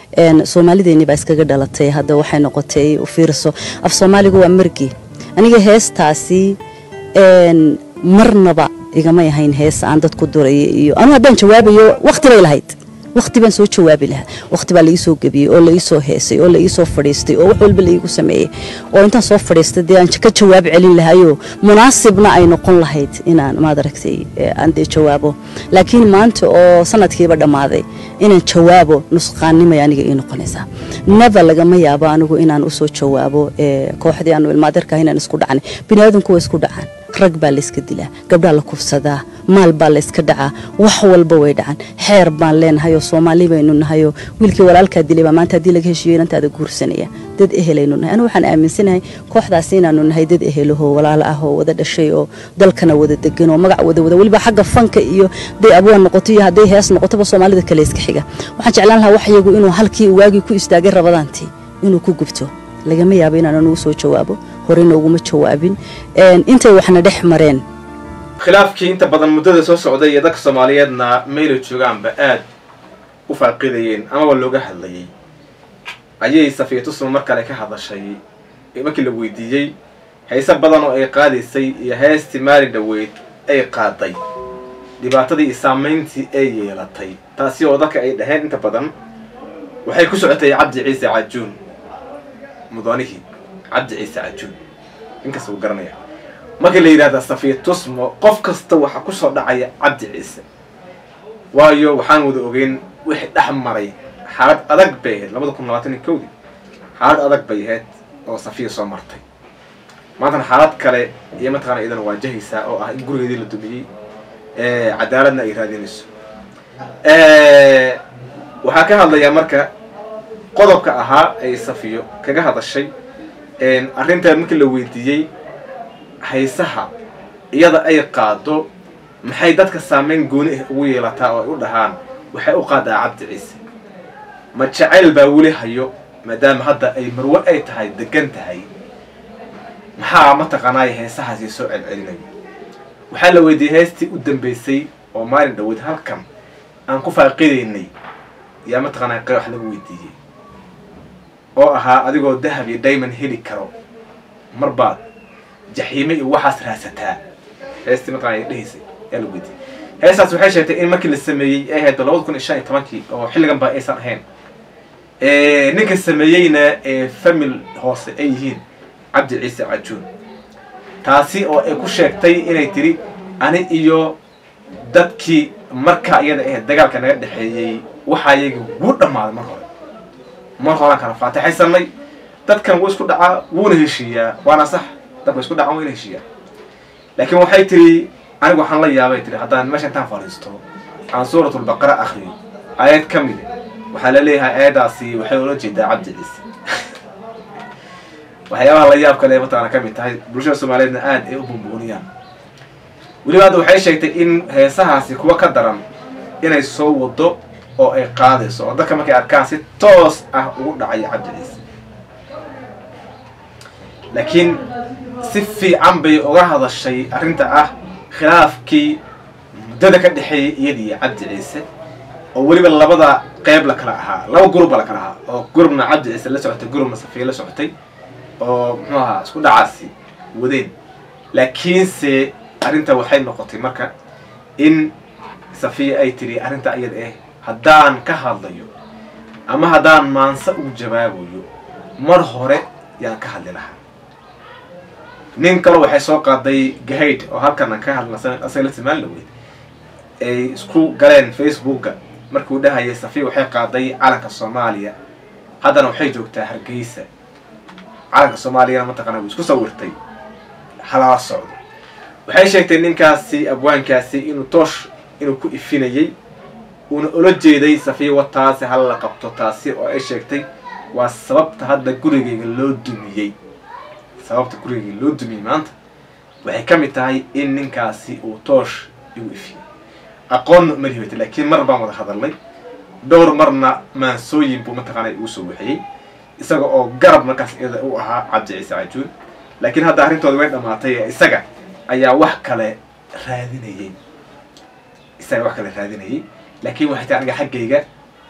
Soomaalideenii baa iskaga dhalatay hadda waxay noqotay u fiirso af Soomaaligu waa markii aniga heestaasi marnaba igama yahayn hees aan dad ku duray iyo anu hadaan jawaabayo waqti bay lahayd waqti baan soo jawaabi lahaa waqti baa la ii soo gabiyay oo la ii soo heesay oo la ii soo fadhiistay oo wax walba la iigu sameeyay oo intaan soo fadhiistay aan ka jawaab celin lahayo munaasibna ay noqon lahayd inaan maad aragtay aan jawaabo laakiin maanta oo sanadkiiba dhamaaday inaan jawaabo nusqaannimo aniga ii noqonaysa never lagama yaabo anigu inaan u soo jawaabo kooxdii aanu ilmaadarka inaan isku dhacnay bini'aadanku way isku dhacaan rag baa la iska dilaa gabdhaha la kufsadaa maal baa la iska dhacaa wax walba way dhacan xeer baan leenahay oo Soomaali baynu nahay wiilkii walaalka dilay baa maanta hadii laga heshiyo inantaada guursanaya dad ehelaynu nahay anu waxaan aaminsanahay kooxdaas inaanu nahay dad ehelaho walaal ah oo wada dhashay oo dalkana wada degan oo magac wada waliba xagga fanka iyo day abwaan noqoto iyo haday hees noqoto Soomaalida kale iska xiga waxaan jeclaan lahaa wax iyagu inuu halkii waagi ku istaagay rabadaantii inuu ku gubto lagama yaabo inaan uu soo jawaabo horena uguma jawaabin intay waxna dhex mareen khilaafkii inta badan muddada soo socday ee dadka Soomaaliyeedna meel joogaanba aad u faaqidayeen ama looga hadlayay ayay Safiya Tusmo mar kale ka hadashay markii la weydiiyay heesa badan oo ay qaadaysay iyo heesti maali dhaweyd ay qaaday dhibaatadii saameyntii ay yeelatay taasi oo dadka ay dhaheen inta badan waxay ku socotay Cabdi Ciise Cajuun mudanihi Cabdi Ciise Cajuun inka soo garanaya markii la yiraahdo Safiya Tusmo qof kasta waxa ku soo dhacaya Cabdi Ciise waayo waxaan wada ogeyn wixii dhaxmaray xaalad adag bay 2021 xaalad adag bay ahayd oo Safiya soo martay maanta xaalad kale iyo mataqaan idan waajahaysa oo ah in gurigeedii la dumiyay cadaaladna ay raadinayso waxa ka hadlaya marka qodobka ahaa ay Safiyo kaga hadashay arrinta markii la weydiiyay haysaha iyada ay qaado maxay dadka saameyn gooni ah ugu yeelataa oo ay u dhahaan waxay u qaadaa Cabdi Ciise ma jacayl baa wali hayo maadaama hadda ay marwo ay tahay degan tahay maxaa ma taqaanay heesahaasi soo celcelinay waxa la weydiiyay heestii u dambeysay oo maalin dhaweyd halkan aan ku faaqideynay yaa ma taqaanay wax lagu weydiiyay oo ahaa adigoo dahab iyo diamond heli karo marbaad jaxiime iyo waxaas raasataa heestii ma taqaanay dhaysay yaa lagu weydiiyay heesaas waxay sheegtay in markii la sameeyay ay ahayd 2015 oo xilligan baa aysan ahayn ninka sameeyayna famil hoose ay yihiin Cabdi Ciise Cajuun taasi oo ay ku sheegtay inay tiri ani iyo dadkii marka iyada ee dagaalka naga dhaxeeyay waxa iyaga ugu dhamaaday mar hore kana faataxaysanay dadkan way isku dhacaa wuuna heshiiyaa waana sax dadku isku dhacaan way heshiiyaa laakiin waxay tiri anigu waxaan la yaabay tiri haddaan meesha intaan fariisto aan suuratul baqara akhriyo ayad kamid waxa la leeyahay ayadaasi waxay ula jeedaa Cabdi Ciise waxyaabaha la yaab kale matana kamid tahay bulshada Soomaaliyeedna aad ay u bumbuuniyaan waliba hadda waxay sheegtay in heesahaasi kuwa ka daran inay soo wado oo ay qaadayso oo dadka markay arkaan si toos ah ugu dhacay Cabdi Ciise laakiin si fiican bay uga hadashay arrinta ah khilaafkii muddada ka dhaxeeyay iyadii Cabdi Ciise oo waliba labada qayb la kala ahaa laba group la kala ahaa oo groupna Cabdi Ciise la socotay groupna Safiya la socotay oo maxaa isku dhacaasi wadeen laakiin se arrinta waxay noqotay marka in Safiya ay tiri arrinta iyada haddaan ka hadlayo ama haddaan maansa u jawaabayo mar hore yaan ka hadli lahaa nin kale waxay soo qaaday gahayd oo halkan ka hadlaysan asal Soomaaliyeed ay isku galeen Facebooka markuu dhahayay Safiya waxay qaaday calanka Soomaaliya haddana waxay joogtaa Hargeysa calanka Soomaaliya ma taqaanay isku sawirtay xalaal socdo waxay sheegtay ninkaasi abwaankaasi inuu toosh inuu ku ifinayay una ula jeeday Safiya wataasi hal la qabto taasi oo ay sheegtay waa sababta hadda gurigeyga loo dumiyay sababta gurigeyga loo dumiyay maanta waxay kamid tahay in ninkaasi uu toosh igu ifiyay aqoon ma lihiwayt laakiin mar baan wada hadalnay dhowr marna maansooyin buu mataqaanay uu soo wixiyay isaga oo garab markaas iyada u ahaa Cabdi Ciise Cajuun laakiin hadda arrintooda way dhamaatay isaga ayaa wax kale raadinayay laakiin waxay tahay aniga xaggayga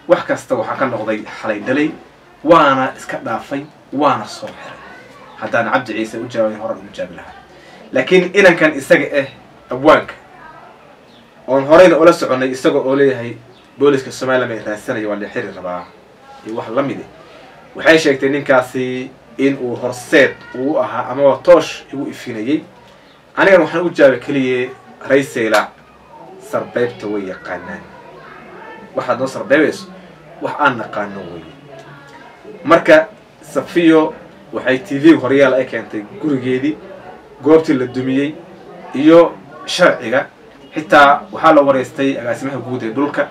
wax kasta waxaa ka noqday xalay dhalay waana iska dhaafay waana soo xiray haddaan cabdi ciise u jawaabin horan u jaabi lahaa laakiin inankan isaga abwaanka oon horeyna ula soconay isaga oo leeyahay booliska Soomaaliya ay raadsanaya waa la xiri rabaa iyo wax la mid waxay sheegtay ninkaasi in uu horseed uu ahaa ama toosh igu ifinayay aniga waxaan u jawaabay kaliya raysayla sarbeebta way yaqaanaan waxaad noo sarbeebayso wax aan naqaano way marka Safiyo waxay TV horyaal ay keentay gurigeedii goobtii la dumiyay iyo sharciga xitaa waxaa la wareystay agaasimaha guud ee dhulka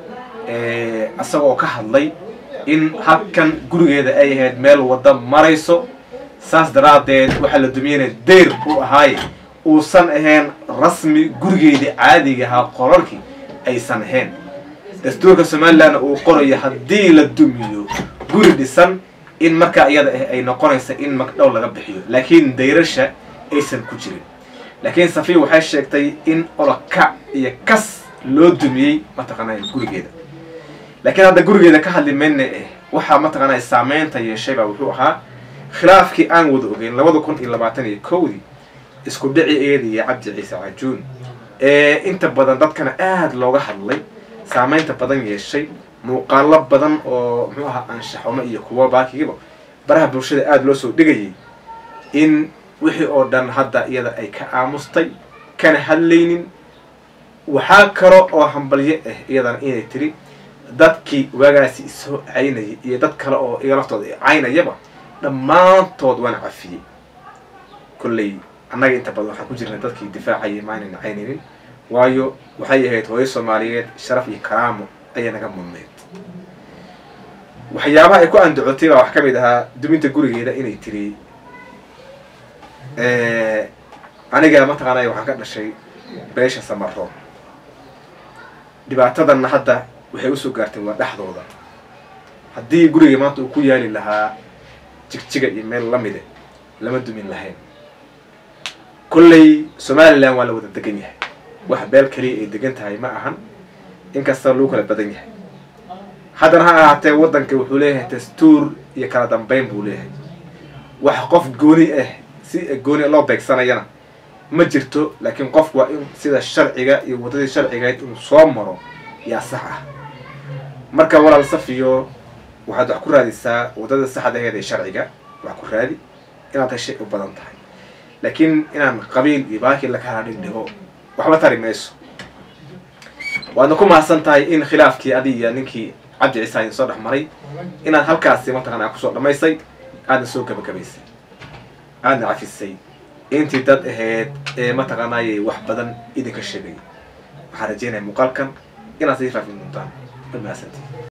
asagoo ka hadlay in halkan gurigeeda ay ahayd meel wada marayso saas daraadeed waxa la dumiyay deer u ahaay uusan ahayn rasmi gurigeedii caadiga ahaa qolalkii aysan ahayn dastuurka Soomaaliland uu qorayo haddii la dumiyo guri dhisan in marka iyada ay noqonayso in magdhow laga bixiyo laakiin deyrasha aysan ku jirin laakiin Safiyo waxay sheegtay in olaka iyo kas loo dumiyay mataqaanay gurigeeda laakiin hadda gurigeeda ka hadli meenne waxa mataqaanay saameynta yeeshay baa wuxuu ahaa khilaafkii aan wada ogeyn 2021 isku dhici eedii Cabdi Ciise Cajuun inta badan dadkana aad looga hadlay saameynta badan yeeshay muuqaalo badan oo muxuu ahaa anshaxuma iyo kuwa baakigiba baraha bulshada aad loo soo dhigayay in wixii oo dhan hadda iyada ay ka aamustay kana hadlaynin waxaa karo oo hambalye iyadana inay tiri dadkii wagaasi isoo caynayay iyo dad kale oo iga laftooda caynayaba dhammaantood waan cafiyay kullay annaga inta badan waxaan ku jirnay dadkii difaacayay maanan caynaynin waayo waxay ahayd hooyo Soomaaliyeed sharaf iyo karaamo ayay naga mudnayd waxyaabaha ay ku andacotay wax ka mid ahaa duminta gurigeeda inay tiri aniga mataqaanay waxaan ka dhashay beesha Samaro dhibaatadan hadda waxay u soo gaartay waa dhaxdooda haddii guriga maanta uu ku yaali lahaa jigjiga iyo meel la mid lama dumin lahayn kullay Soomaaliland waa la wada degan yahay wax beel kaliya ay degan tahay ma ahan inkasta loo kala badan yahay haddana ha ahaatee waddanka wuxuu leeyahay dastuur iyo kala dambeyn buu leeyahay wax qof gooni si gooni loo beegsanayana ma jirto laakiin qof waa in sida sharciga iyo wadadii sharcigeed uu soo maro yaa sax ah marka walaal Safiyo waxaad wax ku raadisaa wadada saxda ah ee sharciga wax ku raadi inaad heshay u badan tahay laakiin inaan qabiil iyo baaki la kala dhigdhigo waxba tari mayso waana ku mahadsan tahay in khilaafkii adiga ninkii Cabdi Ciise soo dhaxmaray inaad halkaas mataqaanaa ku soo dhamaysay aad soo gabagabaysay aad cafisay intii dad ahayd mataqaanaa wax badan idinka sheegay waxaan rajeynayaa muuqaalkan inaad sii faafin doontaan.